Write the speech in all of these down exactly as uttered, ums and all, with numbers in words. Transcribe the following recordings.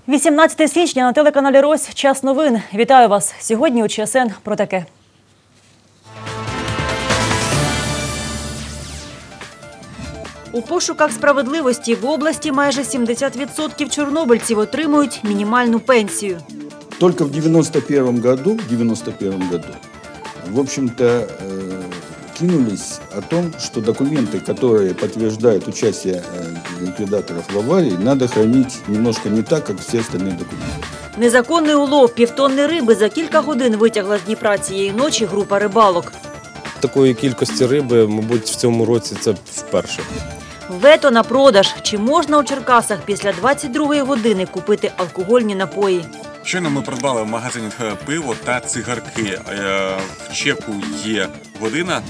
вісімнадцяте січня на телеканалі Рось. Час новин. Вітаю вас. Сьогодні у ЧСН про таке. У пошуках справедливості в області майже сімдесят відсотків чорнобильців отримують мінімальну пенсію. Только в девяносто первом году, в девяносто первом году, в общем-то, кинулись о том, что документы, которые подтверждают участие ликвидаторов в аварии, надо хранить немножко не так, как все остальные документы. Незаконний улов півтонни риби за кілька годин витягла з Дніпра цієї ночі група рибалок. Такої кількості риби, мабуть, в цьому році це вперше. Вето на продаж. Чи можна у Черкасах після двадцять другої години купити алкогольні напої? Щойно ми придбали в магазині пиво та цигарки. В чеку є година.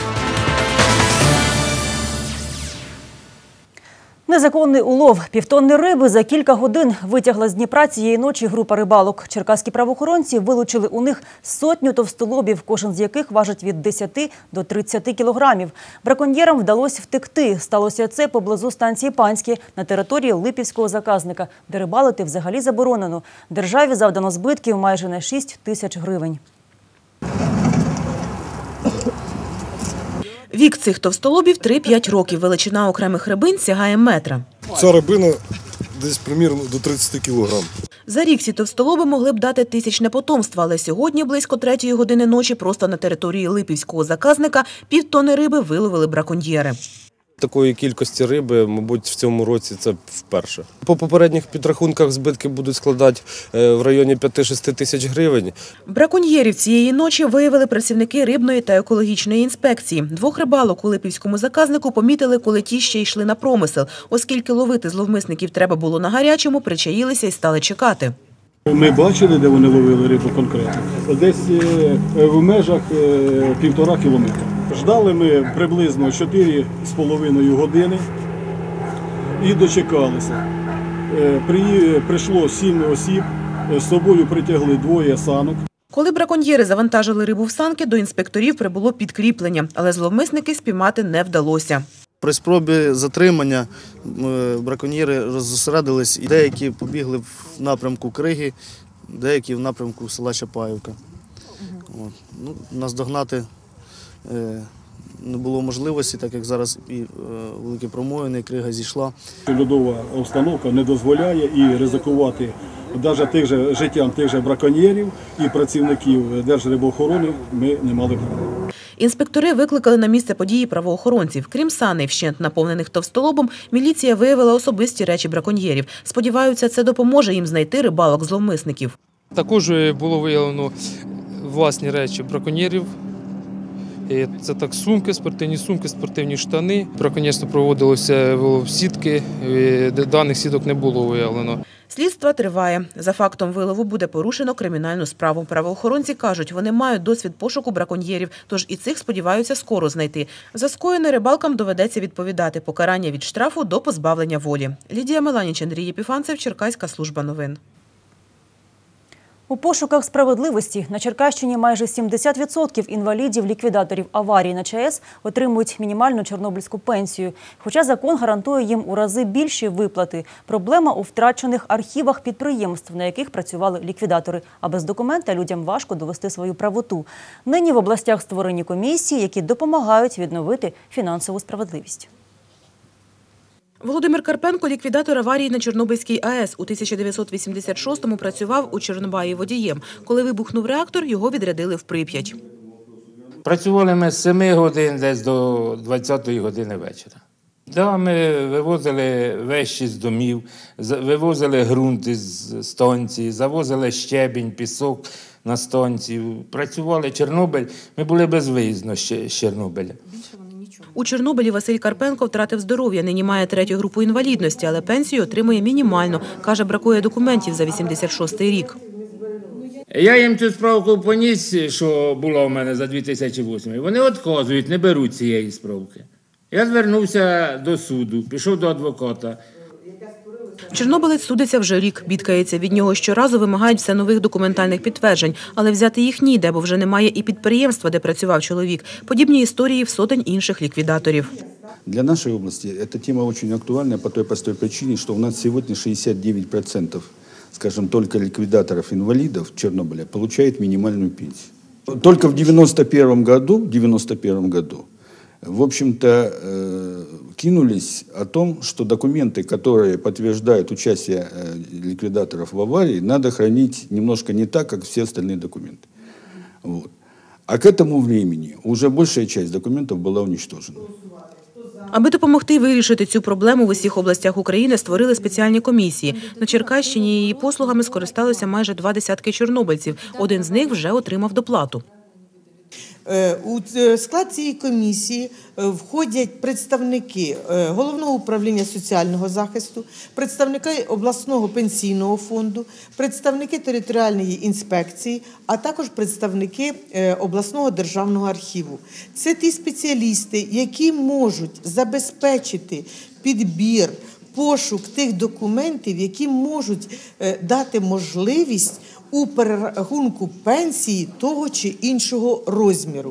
Незаконний улов півтонни риби за кілька годин витягла з Дніпра цієї ночі група рибалок. Черкаські правоохоронці вилучили у них сотню товстолобів, кожен з яких важить від десяти до тридцяти кілограмів. Браконьєрам вдалося втекти. Сталося це поблизу станції Панське на території Липівського заказника, де рибалити взагалі заборонено. Державі завдано збитків майже на шість тисяч гривень. Вік цих товстолобів – три-п'ять років. Величина окремих рибин сягає метра. Ця рибина десь примірно до тридцяти кілограм. За рік ці товстолоби могли б дати тисячне потомство, але сьогодні близько третьої години ночі просто на території Липівського заказника півтони риби виловили браконьєри. Такої кількості риби, мабуть, в цьому році це вперше. По попередніх підрахунках збитки будуть складати в районі п'яти-шести тисяч гривень. Браконьєрів цієї ночі виявили працівники рибної та екологічної інспекції. Двох рибалок у Липівському заказнику помітили, коли ті ще йшли на промисел. Оскільки ловити зловмисників треба було на гарячому, причаїлися і стали чекати. Ми бачили, де вони ловили рибу конкретно. Десь в межах півтора кілометра. Ждали ми приблизно чотири з половиною години і дочекалися. Прийшло сім осіб, з собою притягли двоє санок. Коли браконьєри завантажили рибу в санки, до інспекторів прибуло підкріплення, але зловмисники спіймати не вдалося. При спробі затримання браконьєри розосередились, і деякі побігли в напрямку Криги, деякі в напрямку села Чапаївка. От. Ну, наздогнати не було можливості, так як зараз і великі промоїни, Крига зійшла. Льодова обстановка не дозволяє і ризикувати навіть тих же, життям тих же браконьєрів і працівників Держрибоохорони ми не мали права. Інспектори викликали на місце події правоохоронців. Крім саней, вщент наповнених товстолобом, міліція виявила особисті речі браконьєрів. Сподіваються, це допоможе їм знайти рибалок-зловмисників. Також було виявлено власні речі браконьєрів. Це так сумки, спортивні сумки, спортивні штани. Браконьєрство проводилося в сітки, даних сіток не було виявлено. Слідство триває. За фактом вилову буде порушено кримінальну справу. Правоохоронці кажуть, вони мають досвід пошуку браконьєрів, тож і цих сподіваються скоро знайти. За скоєне рибалкам доведеться відповідати. Покарання від штрафу до позбавлення волі. Лідія Меланіч, Андрій Єпіфанцев, Черкаська служба новин. У пошуках справедливості на Черкащині майже сімдесят відсотків інвалідів-ліквідаторів аварії на ЧАЕС отримують мінімальну чорнобильську пенсію. Хоча закон гарантує їм у рази більші виплати. Проблема у втрачених архівах підприємств, на яких працювали ліквідатори. А без документа людям важко довести свою правоту. Нині в областях створені комісії, які допомагають відновити фінансову справедливість. Володимир Карпенко – ліквідатор аварії на Чорнобильській АЕС. У тисяча дев'ятсот вісімдесят шостому працював у Чорнобаї водієм. Коли вибухнув реактор, його відрядили в Прип'ять. Працювали ми з семи годин десь до двадцятої години вечора. Да, ми вивозили вещі з домів, вивозили ґрунт із станції, завозили щебінь, пісок на станцію. Працювали Чорнобиль, ми були безвиїзно з Чорнобиля. У Чорнобилі Василь Карпенко втратив здоров'я, нині має третю групу інвалідності, але пенсію отримує мінімально. Каже, бракує документів за вісімдесят шостий рік. Я їм цю справку поніс, що була у мене за дві тисячі восьмий. Вони відказують, не беруть цієї справки. Я звернувся до суду, пішов до адвоката. Чорнобилець судиться вже рік. Бідкається, від нього щоразу вимагають все нових документальних підтверджень. Але взяти їх ніде, бо вже немає і підприємства, де працював чоловік. Подібні історії в сотень інших ліквідаторів. Для нашей области эта тема очень актуальна по той простой причине, что у нас сегодня шестьдесят девять процентов скажем, только ликвидаторов инвалидов Чернобыля получает минимальную пенсию. Только в девяносто первом году, в девяносто первом году, в общем-то, э, кинулись о том, что документы, которые подтверждают участие э, ликвидаторов в аварии, надо хранить немножко не так, как все остальные документы. Вот. А к этому времени уже большая часть документов была уничтожена. Аби допомогти вирішити цю проблему в усіх областях України, створили спеціальні комісії. На Черкащині її послугами скористалися майже два десятки чорнобильців. Один з них вже отримав доплату. У склад цієї комісії входять представники Головного управління соціального захисту, представники обласного пенсійного фонду, представники територіальної інспекції, а також представники обласного державного архіву. Це ті спеціалісти, які можуть забезпечити підбір, пошук тих документів, які можуть дати можливість у перерахунку пенсії того чи іншого розміру.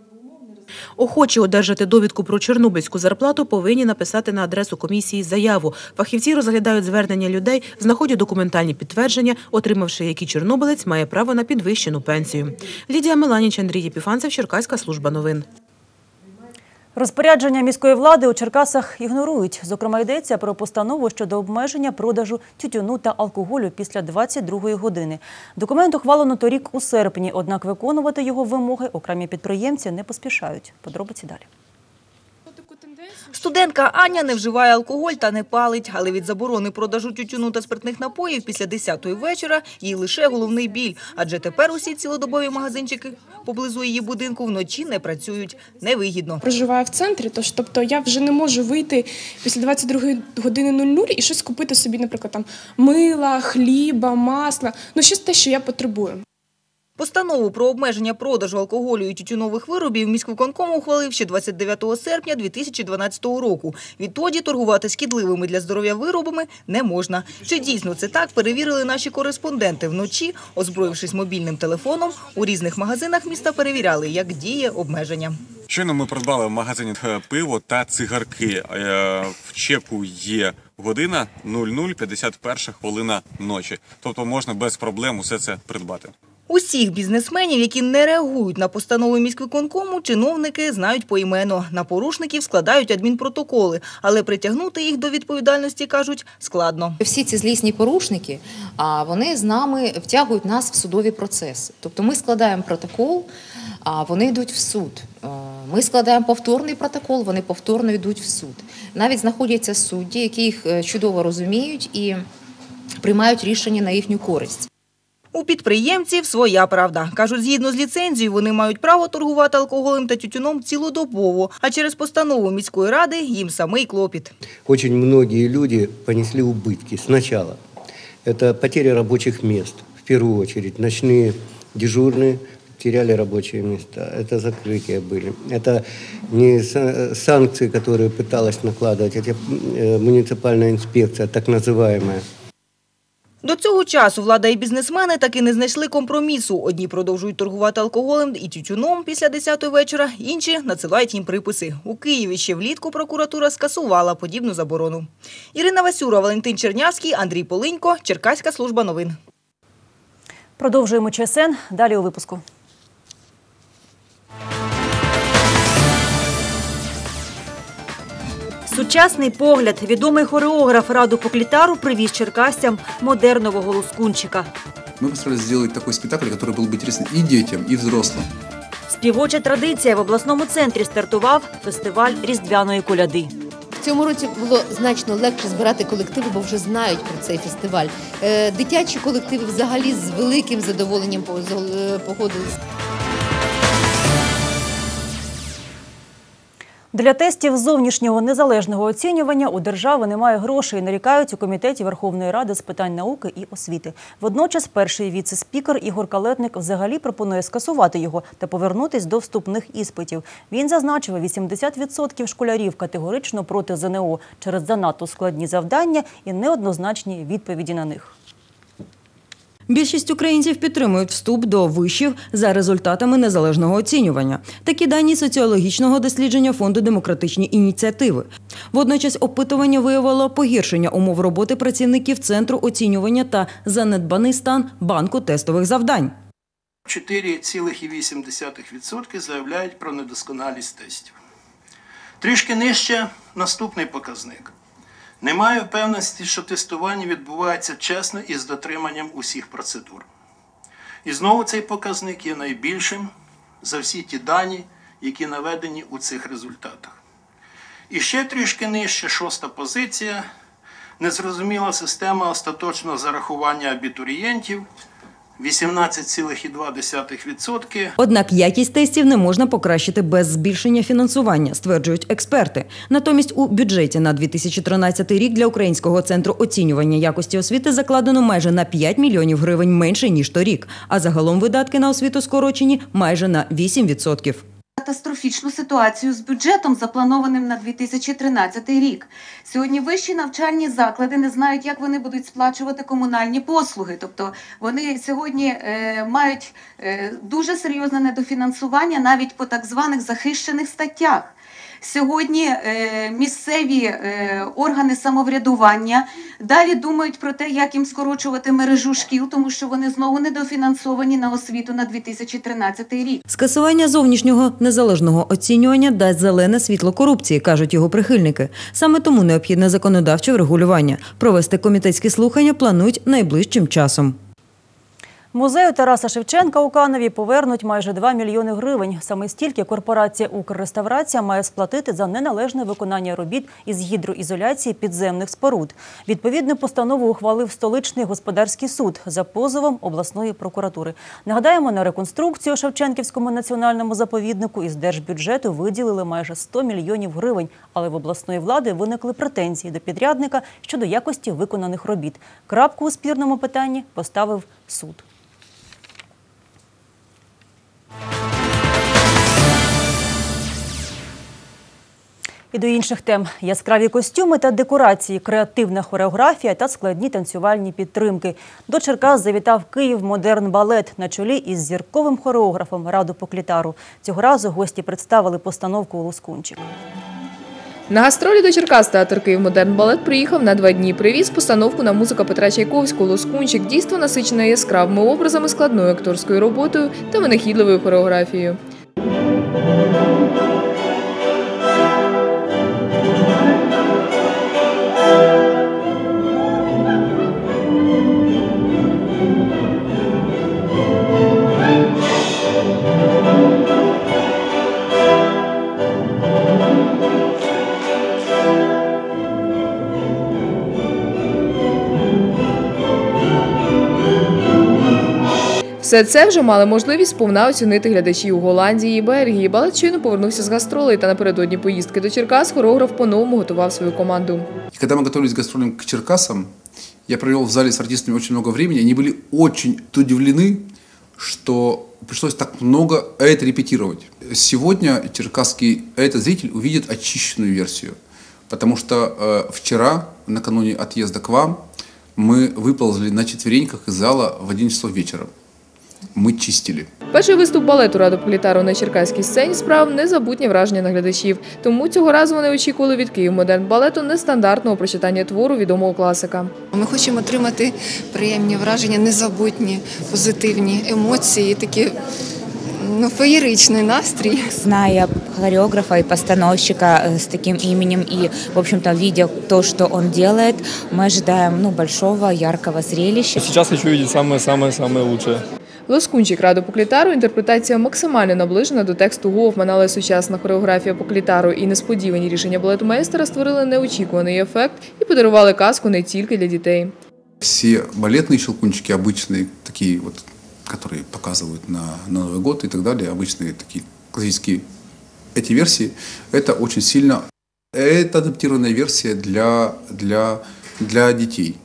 Охочі одержати довідку про чорнобильську зарплату повинні написати на адресу комісії заяву. Фахівці розглядають звернення людей, знаходять документальні підтвердження, отримавши які чорнобилець має право на підвищену пенсію. Лідія Меланіч, Андрій Єпіфанцев, Черкаська служба новин. Розпорядження міської влади у Черкасах ігнорують. Зокрема, йдеться про постанову щодо обмеження продажу тютюну та алкоголю після двадцять другої години. Документ ухвалено торік у серпні, однак виконувати його вимоги окремі підприємці не поспішають. Подробиці далі. Студентка Аня не вживає алкоголь та не палить, але від заборони продажу тютюну та спиртних напоїв після десятої вечора їй лише головний біль. Адже тепер усі цілодобові магазинчики поблизу її будинку вночі не працюють. Невигідно. Проживаю в центрі, тож, тобто я вже не можу вийти після двадцять другої години нуль нуль і щось купити собі, наприклад, там мила, хліба, масла, ну щось те, що я потребую. Постанову про обмеження продажу алкоголю і тютюнових виробів міськвиконком ухвалив ще двадцять дев'ятого серпня дві тисячі дванадцятого року. Відтоді торгувати шкідливими для здоров'я виробами не можна. Чи дійсно це так, перевірили наші кореспонденти. Вночі, озброївшись мобільним телефоном, у різних магазинах міста перевіряли, як діє обмеження. Щойно ми придбали в магазині пиво та цигарки. В чеку є година нуль нуль п'ятдесят перша хвилина ночі. Тобто можна без проблем усе це придбати. Усіх бізнесменів, які не реагують на постанови міськвиконкому, чиновники знають поіменно. На порушників складають адмінпротоколи, але притягнути їх до відповідальності, кажуть, складно. Всі ці злісні порушники, вони з нами втягують нас в судові процеси. Тобто ми складаємо протокол, а вони йдуть в суд. Ми складаємо повторний протокол, вони повторно йдуть в суд. Навіть знаходяться судді, які їх чудово розуміють і приймають рішення на їхню користь. У підприємців своя правда. Кажуть, згідно з ліцензією, вони мають право торгувати алкоголем та тютюном цілодобово, а через постанову міської ради їм самий клопіт. Дуже багато людей понесли убытки спочатку. Це потеря робочих місць, в першу чергу, ночні дежурні теряли робочие места, это закрытия были, это не санкции, которые пыталась накладывать, это муниципальная инспекция, так называемая. До цього часу влада і бізнесмени таки не знайшли компромісу. Одні продовжують торгувати алкоголем і тютюном після десятої вечора, інші надсилають їм приписи. У Києві ще влітку прокуратура скасувала подібну заборону. Ірина Васюра, Валентин Чернявський, Андрій Полинько, Черкаська служба новин. Продовжуємо ЧСН. Далі у випуску. Сучасний погляд. Відомий хореограф Раду Поклітару привіз черкасцям модернового лускунчика. Ми постарались зробити такий спектакль, який був би цікавий і дітям, і взрослим. Співоча традиція. В обласному центрі стартував фестиваль різдвяної коляди. В цьому році було значно легше збирати колективи, бо вже знають про цей фестиваль. Дитячі колективи взагалі з великим задоволенням погодились. Для тестів зовнішнього незалежного оцінювання у держави немає грошей, нарікають у Комітеті Верховної Ради з питань науки і освіти. Водночас перший віце-спікер Ігор Калетник взагалі пропонує скасувати його та повернутись до вступних іспитів. Він зазначив, вісімдесят відсотків школярів категорично проти ЗНО через занадто складні завдання і неоднозначні відповіді на них. Більшість українців підтримують вступ до вишів за результатами незалежного оцінювання. Такі дані соціологічного дослідження Фонду демократичні ініціативи. Водночас опитування виявило погіршення умов роботи працівників Центру оцінювання та занедбаний стан банку тестових завдань. чотири цілих вісім десятих відсотка заявляють про недосконалість тестів. Трішки нижче наступний показник. Немає впевненості, що тестування відбувається чесно і з дотриманням усіх процедур. І знову цей показник є найбільшим за всі ті дані, які наведені у цих результатах. І ще трішки нижче, шоста позиція, незрозуміла система остаточного зарахування абітурієнтів, вісімнадцять цілих два десятих відсотка. Однак якість тестів не можна покращити без збільшення фінансування, стверджують експерти. Натомість у бюджеті на дві тисячі тринадцятий рік для Українського центру оцінювання якості освіти закладено майже на п'ять мільйонів гривень менше, ніж торік. А загалом видатки на освіту скорочені майже на вісім відсотків. Катастрофічну ситуацію з бюджетом, запланованим на дві тисячі тринадцятий рік. Сьогодні вищі навчальні заклади не знають, як вони будуть сплачувати комунальні послуги. Тобто вони сьогодні е, мають е, дуже серйозне недофінансування навіть по так званих захищених статтях. Сьогодні е, місцеві е, органи самоврядування далі думають про те, як їм скорочувати мережу шкіл, тому що вони знову недофінансовані на освіту на дві тисячі тринадцятий рік. Скасування зовнішнього незалежного оцінювання дасть зелене світло корупції, кажуть його прихильники. Саме тому необхідне законодавче врегулювання. Провести комітетські слухання планують найближчим часом. Музею Тараса Шевченка у Каневі повернуть майже два мільйони гривень. Саме стільки корпорація «Укрреставрація» має сплатити за неналежне виконання робіт із гідроізоляції підземних споруд. Відповідну постанову ухвалив столичний господарський суд за позовом обласної прокуратури. Нагадаємо, на реконструкцію Шевченківському національному заповіднику із держбюджету виділили майже сто мільйонів гривень, але в обласної влади виникли претензії до підрядника щодо якості виконаних робіт. Крапку у спірному питанні поставив суд. І до інших тем. Яскраві костюми та декорації, креативна хореографія та складні танцювальні підтримки. До Черкас завітав Київ Модерн Балет на чолі із зірковим хореографом Раду Поклітару. Цього разу гості представили постановку «Лоскунчик». На гастролі до Черкас театр «Київ Модерн Балет» приїхав на два дні. Привіз постановку на музика Петра Чайковського «Лоскунчик». Дійство насичене яскравими образами, складною акторською роботою та винахідливою хореографією. Все це вже мали можливість сповна оцінити глядачі у Голландії і Бельгії. Балет щойно повернувся з гастролей, та напередодні поїздки до Черкас хореограф по-новому готував свою команду. Когда мы готовились к гастролям к Черкасам, я провел в зале с артистами очень много времени. Они были очень удивлены, что пришлось так много это репетировать. Сегодня черкасский это-зритель увидит очищенную версию, потому что э, вчера, накануне отъезда к вам, мы выползли на четвереньках из зала в одиннадцать часов вечера. Ми чистили. Перший виступ балету Раду Поклітару на черкаській сцені справив незабутнє враження на глядачів. Тому цього разу вони очікували від Київ Модерн Балету нестандартного прочитання твору відомого класика. Ми хочемо отримати приємні враження, незабутні, позитивні емоції, такі ну, феєричний настрій. Зная хореографа и постановщика с таким именем и, в общем-то, видя то, что он делает, мы ожидаем ну, большого, яркого зрелища. Сейчас хочу видеть самое-самое-самое лучшее. «Лоскунчик» Раду Поклітару – інтерпретація максимально наближена до тексту Гофмана, але сучасна хореографія Поклітару і несподівані рішення балетмейстера створили неочікуваний ефект і подарували казку не тільки для дітей. Всі балетні щелкунчики, обычные, такі вот, которые показывают на, на Новый год и так далее, обычные такие классические эти версии, это очень сильно, это адаптированная версия для, для, для детей.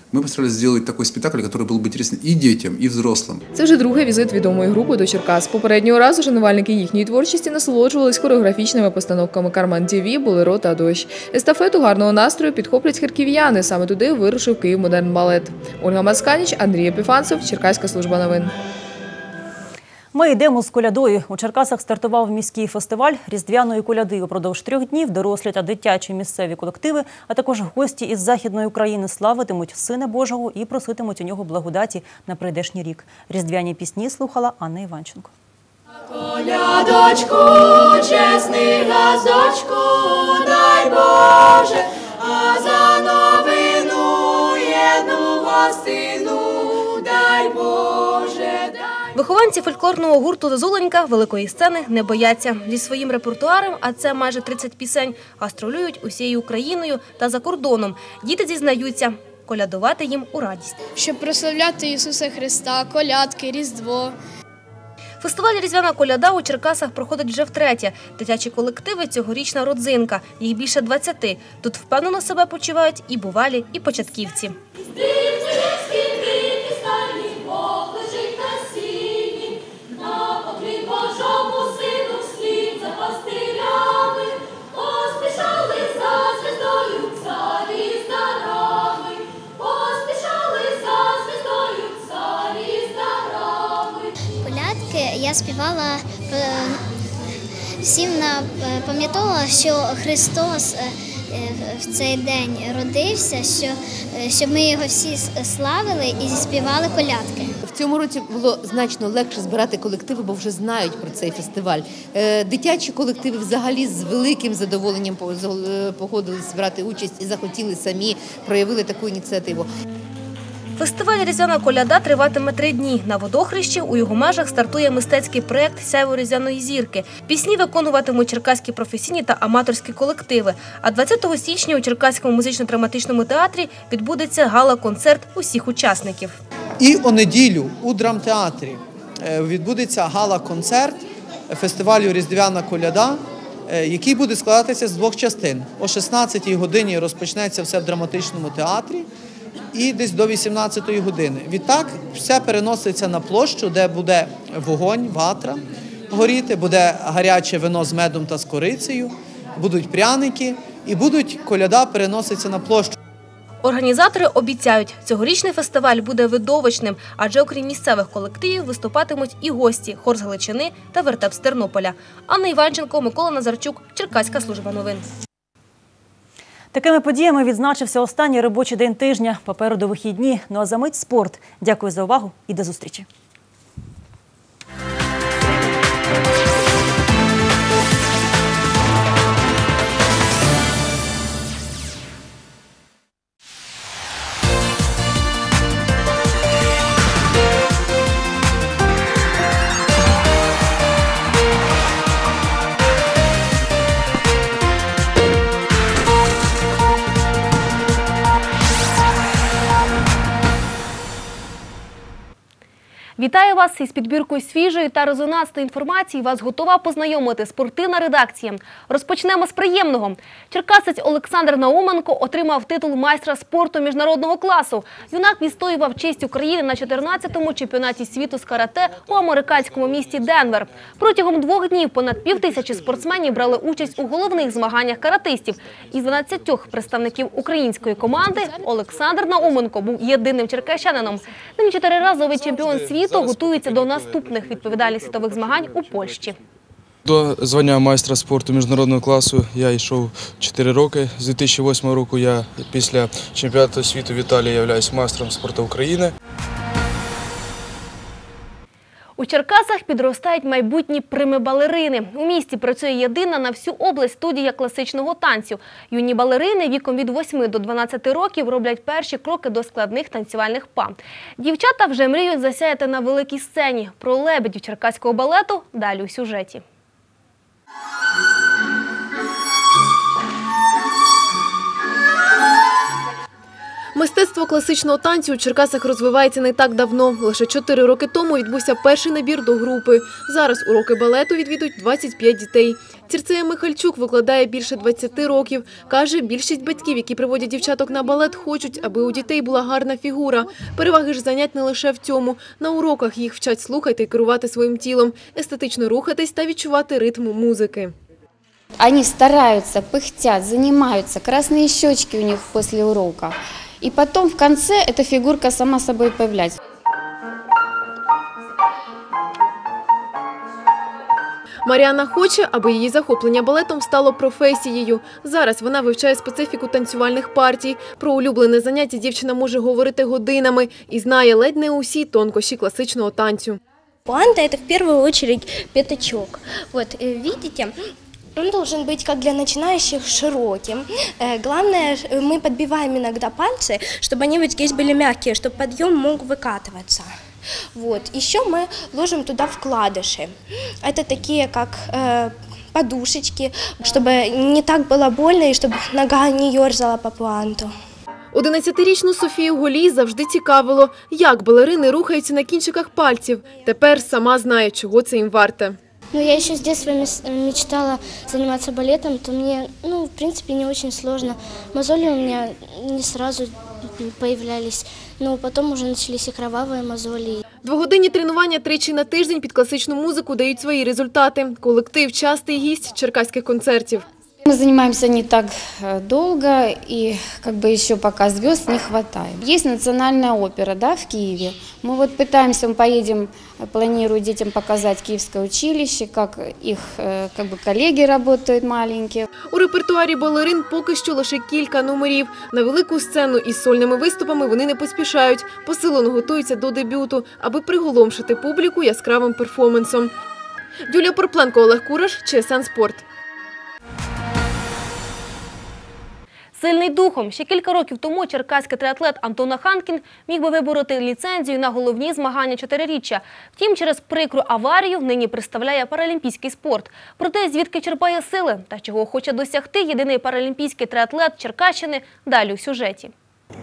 Мы постарались сделать такой спектакль, который был бы интересен и детям, и взрослым. Це вже другий візит відомої групи до Черкас. Попереднього разу шанувальники їхньої творчості насолоджувались хореографічними постановками «Карман ТВ», «Болеро» та «Дощ». Естафету гарного настрою підхоплять харків'яни. Саме туди вирушив «Київмодернбалет». Ольга Масканіч, Андрій Епіфанцев, Черкаська служба новин. Ми йдемо з колядою. У Черкасах стартував міський фестиваль різдвяної коляди. Упродовж трьох днів дорослі та дитячі місцеві колективи, а також гості із Західної України славитимуть Сина Божого і проситимуть у нього благодаті на прийдешній рік. Різдвяні пісні слухала Анна Іванченко. Колядочку, чесний газочку, дай Боже, а за новину єдну гостину, дай Боже, дай. Вихованці фольклорного гурту «Зозуленька» великої сцени не бояться. Зі своїм репертуаром, а це майже тридцять пісень, гастролюють усією Україною та за кордоном. Діти зізнаються, колядувати їм у радість. Щоб прославляти Ісуса Христа, колядки, Різдво. Фестиваль «Різдвяна коляда» у Черкасах проходить вже втретє. Дитячі колективи – цьогорічна родзинка. Їх більше двадцяти. Тут впевнено себе почувають і бувалі, і початківці. Я співала, всім пам'ятала, що Христос в цей день родився, що, щоб ми його всі славили і співали колядки. В цьому році було значно легше збирати колективи, бо вже знають про цей фестиваль. Дитячі колективи взагалі з великим задоволенням погодились брати участь і захотіли самі, проявили таку ініціативу. Фестиваль «Різдвяна коляда» триватиме три дні. На Водохрещі у його межах стартує мистецький проєкт «Сяйво різдвяної зірки». Пісні виконуватимуть черкаські професійні та аматорські колективи. А двадцятого січня у Черкаському музично-драматичному театрі відбудеться гала-концерт усіх учасників. І у неділю у драмтеатрі відбудеться гала-концерт фестивалю «Різдвяна коляда», який буде складатися з двох частин. О шістнадцятій годині розпочнеться все в драматичному театрі. І десь до вісімнадцятої години. Відтак все переноситься на площу, де буде вогонь, ватра горіти, буде гаряче вино з медом та з корицею, будуть пряники і будуть коляда переноситься на площу. Організатори обіцяють, цьогорічний фестиваль буде видовищним, адже окрім місцевих колективів виступатимуть і гості – хор з Галичини та вертеп з Тернополя. Анна Іванченко, Микола Назарчук, Черкаська служба новин. Такими подіями відзначився останній робочий день тижня. Попереду вихідні. Ну а за мить спорт. Дякую за увагу і до зустрічі. Вітаю вас із підбіркою свіжої та резонансної інформації. Вас готова познайомити спортивна редакція. Розпочнемо з приємного. Черкасець Олександр Науменко отримав титул майстра спорту міжнародного класу. Юнак відстоював честь України на чотирнадцятому чемпіонаті світу з карате у американському місті Денвер. Протягом двох днів понад півтисячі спортсменів брали участь у головних змаганнях каратистів. Із дванадцятьох представників української команди Олександр Науменко був єдиним черкащанином. Нині чотириразовий чемпіон світу готується до наступних відповідальних світових змагань у Польщі. До звання майстра спорту міжнародного класу я йшов чотири роки. З дві тисячі восьмого року я після чемпіонату світу в Італії являюсь майстром спорту України. У Черкасах підростають майбутні прими-балерини. У місті працює єдина на всю область студія класичного танцю. Юні балерини віком від восьми до дванадцяти років роблять перші кроки до складних танцювальних па. Дівчата вже мріють засяяти на великій сцені. Про лебедів черкаського балету далі у сюжеті. Мистецтво класичного танцю у Черкасах розвивається не так давно. Лише чотири роки тому відбувся перший набір до групи. Зараз уроки балету відвідують двадцять п'ять дітей. Цірцея Михальчук викладає більше двадцяти років. Каже, більшість батьків, які приводять дівчаток на балет, хочуть, аби у дітей була гарна фігура. Переваги ж занять не лише в цьому. На уроках їх вчать слухати і керувати своїм тілом, естетично рухатись та відчувати ритм музики. Они стараются, пыхтят, занимаются, красные щечки у них после урока. И потом в конце эта фигурка сама собой появляется. Маріана хоче, аби її захоплення балетом стало професією. Зараз вона вивчає специфіку танцювальних партій. Про улюблене заняття дівчина може говорити годинами і знає ледь не усі тонкощі класичного танцю. Пуанта – это в первую очередь пятачок. Вот, видите? Он должен быть, как для начинающих, широким. Главное, мы подбиваем иногда пальцы, чтобы они вот здесь были мягкие, чтобы подъем мог выкатываться. Вот. Еще мы ложим туда вкладыши. Это такие, как э, подушечки, чтобы не так было больно и чтобы нога не ерзала по пуанту. одинадцятирічну Софію Голій завжди цікавило, як балерини рухаються на кінчиках пальців. Тепер сама знає, чого це їм варте. Ну, я еще с детства мечтала заниматься балетом, то мне, ну, в принципе, не очень сложно. Мозоли у меня не сразу появлялись, но потом уже начались и кровавые мозоли. Двогодинні тренування тричі на тиждень під класичну музику дають свої результати. Колектив – частий гість черкаських концертів. Мы занимаемся не так долго, и как бы еще пока звезд не хватает. Есть национальная опера, да, в Киеве. Мы вот пытаемся, мы поедем, планирую детям показать Киевское училище, как их как бы коллеги работают маленькие. У репертуарі балерин поки що лише кілька номерів. На велику сцену із сольними виступами вони не поспішають. Посилено готуються до дебюту, аби приголомшити публіку яскравим перформансом. Юлія Порпленко, Олег Кураш, ЧСН Спорт. Сильний духом. Ще кілька років тому черкаський триатлет Антон Аханкін міг би вибороти ліцензію на головні змагання чотириріччя. Втім, через прикру аварію нині представляє паралімпійський спорт. Проте, звідки черпає сили та чого хоче досягти єдиний паралімпійський триатлет Черкащини – далі у сюжеті.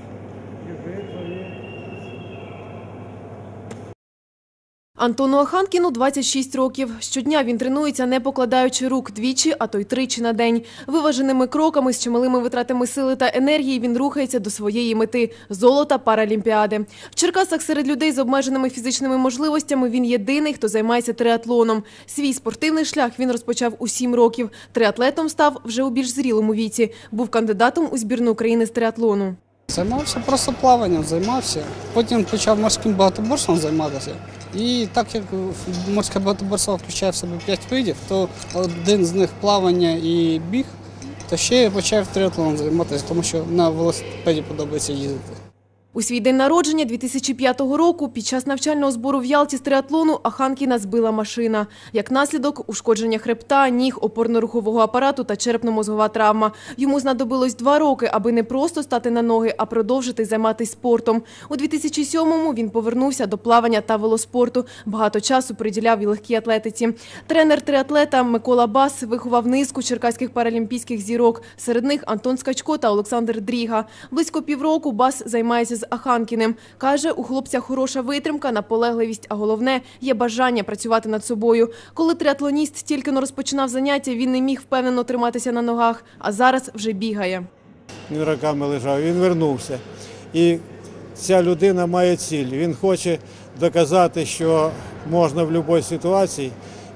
Антону Аханкіну двадцять шість років. Щодня він тренується, не покладаючи рук, двічі, а то й тричі на день. Виваженими кроками, з чималими витратами сили та енергії він рухається до своєї мети – золота Паралімпіади. В Черкасах серед людей з обмеженими фізичними можливостями він єдиний, хто займається триатлоном. Свій спортивний шлях він розпочав у сім років. Триатлетом став вже у більш зрілому віці. Був кандидатом у збірну України з триатлону. Займався просто плаванням, займався. Потім почав морським багатоборством займатися. І так як морське багатоборство включає в себе п'ять видів, то один з них плавання і біг, то ще я почав триатлоном займатися, тому що на велосипеді подобається їздити. У свій день народження дві тисячі п'ятого року під час навчального збору в Ялті з триатлону Аханкіна збила машина. Як наслідок – ушкодження хребта, ніг, опорно-рухового апарату та черепно-мозгова травма. Йому знадобилось два роки, аби не просто стати на ноги, а продовжити займатися спортом. У дві тисячі сьомому він повернувся до плавання та велоспорту. Багато часу приділяв і легкій атлетиці. Тренер триатлета Микола Бас виховав низку черкаських паралімпійських зірок. Серед них Антон Скачко та Олександр Дріга. Близько півроку Бас займається з Аханкіним. Каже, у хлопця хороша витримка, наполегливість, а головне – є бажання працювати над собою. Коли триатлоніст тільки-но розпочинав заняття, він не міг впевнено триматися на ногах, а зараз вже бігає. Він роками лежав, він вернувся. І ця людина має ціль. Він хоче доказати, що можна в будь-якій ситуації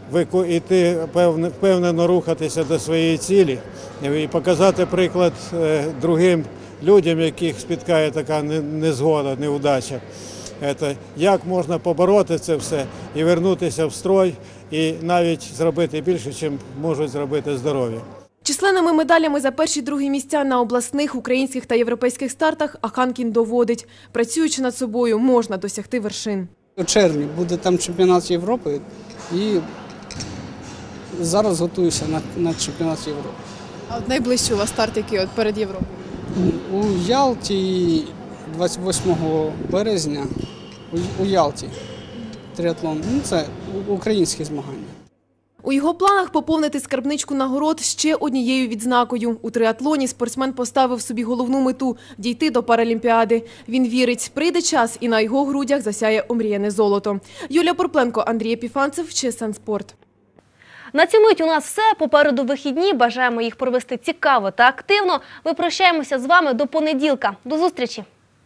йти, впевнено рухатися до своєї цілі і показати приклад другим людям, яких спіткає така незгода, неудача. Це, як можна побороти це все і повернутися в строй, і навіть зробити більше, ніж можуть зробити здорові. Численними медалями за перші-другі місця на обласних, українських та європейських стартах Аханкін доводить. Працюючи над собою, можна досягти вершин. У червні буде там чемпіонат Європи, і зараз готуюся на, на чемпіонат Європи. А от найближчий у вас старт який от перед Європою? У Ялті двадцять восьмого березня, у, у Ялті триатлон, ну це українські змагання. У У його планах поповнити скарбничку нагород ще однією відзнакою. У триатлоні спортсмен поставив собі головну мету – дійти до Паралімпіади. Він вірить, прийде час і на його грудях засяє омріяне золото. Юлія Порпленко, Андрій Епіфанцев, ЧСН Спорт. На цю мить у нас все. Попереду вихідні. Бажаємо їх провести цікаво та активно. Ми прощаємося з вами до понеділка. До зустрічі!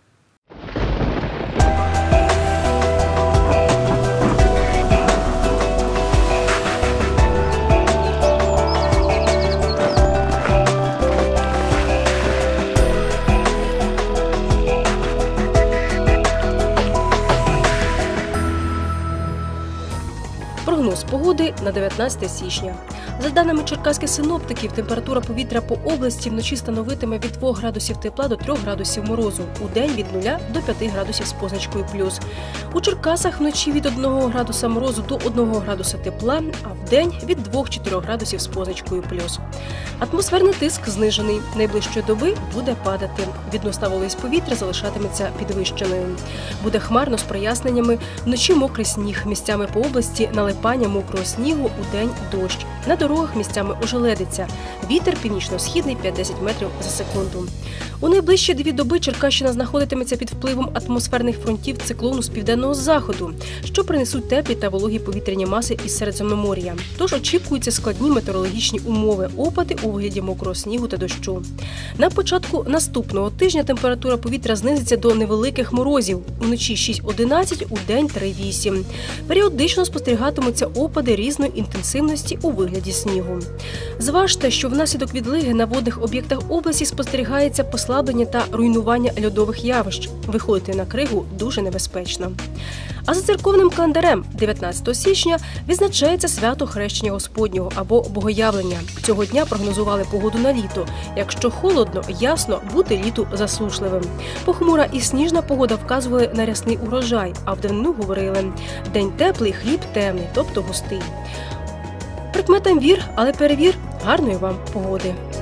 Прогноз погоди на дев'ятнадцяте січня. За даними черкаських синоптиків, температура повітря по області вночі становитиме від двох градусів тепла до трьох градусів морозу, у день від нуля до п'яти градусів з позначкою плюс. У Черкасах вночі від одного градуса морозу до одного градуса тепла, а в день від двох-чотирьох градусів з позначкою плюс. Атмосферний тиск знижений. Найближчої доби буде падати. Відносна вологість повітря залишатиметься підвищеною. Буде хмарно з проясненнями, вночі мокрий сніг, місцями по області налипання мокрого снігу, у день дощ. На дорогах місцями ожеледиться. Вітер північно-східний п'ять-десять метрів за секунду. У найближчі дві доби Черкащина знаходитиметься під впливом атмосферних фронтів циклону з південного заходу, що принесуть теплі та вологі повітряні маси із Середземномор'я. Тож очікуються складні метеорологічні умови, опади у вигляді мокрого снігу та дощу. На початку наступного тижня температура повітря знизиться до невеликих морозів. Вночі шість-одинадцять, у день три-вісім. Періодично спостерігатимуться опади різної інтенсивності у вигляді снігу. Зважте, що внаслідок відлиги на водних об'єктах області спостерігається послаблення та руйнування льодових явищ. Виходити на кригу дуже небезпечно. А за церковним календарем дев'ятнадцятого січня відзначається свято Хрещення Господнього або Богоявлення. Цього дня прогнозували погоду на літо. Якщо холодно, ясно, бути літу засушливим. Похмура і сніжна погода вказували на рясний урожай, а в давнину говорили – день теплий, хліб темний, тобто густий. Прикметам вір, але перевір. Гарної вам погоди!